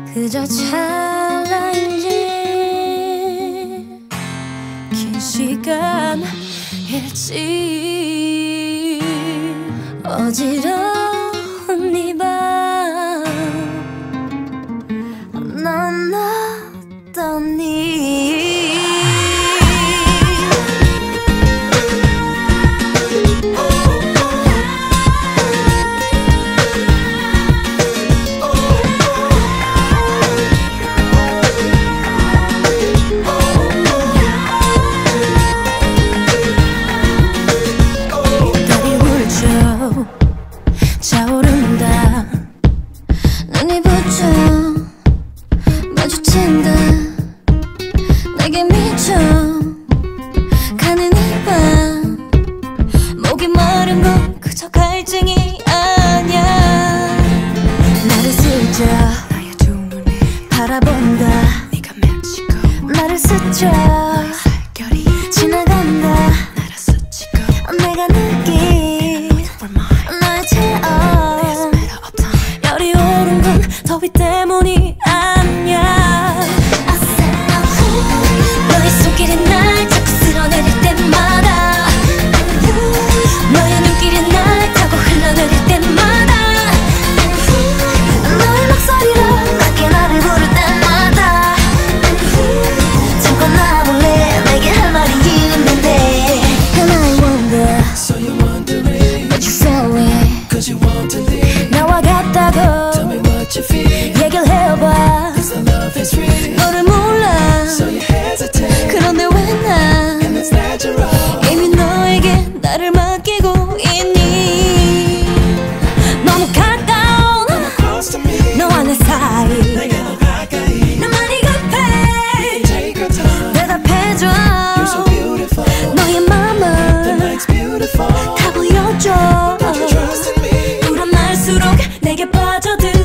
그저 찰나인지 긴 시간일지 어지러운 이 밤 넌 어떠니. 차오른다 눈이 부쩍 마주친다 내게 미쳐 가는 이 밤 목이 마른 건 그저 갈증이 아냐. 나를 슬쩍 나의 두 눈에 바라본다 네가 맺히고 나를 스쳐 살결이 지나간다 나를 스치고 내가 느낀 너의 체온 열이 오른 건 더위 때문이 아니야. 너의 손길이 날 자꾸 쓸어내릴 때마다 너의 눈길이 날 타고 흘러내릴 때마다 너의 목소리로 낮게 나를 부를 때마다 잠깐 나볼래 내게 할 말이 있는데. And I wonder So you wondering what you feeling Cause you want to leave 나와 같다고 Tell me what you feel 얘기를 해봐 Cause the love is real 너를 몰라 So you hesitate 그런데 왜 난 And it's natural 이미 너에게 나를 맡기고 있니. 너무 가까운 Close to me 너와 내 사이 내게 더 가까이 난 많이 급해 Take your time 대답해줘 You're so beautiful 너의 The 맘을 night's beautiful 다 보여줘 Don't you trust in me 불안할수록 내게 빠져들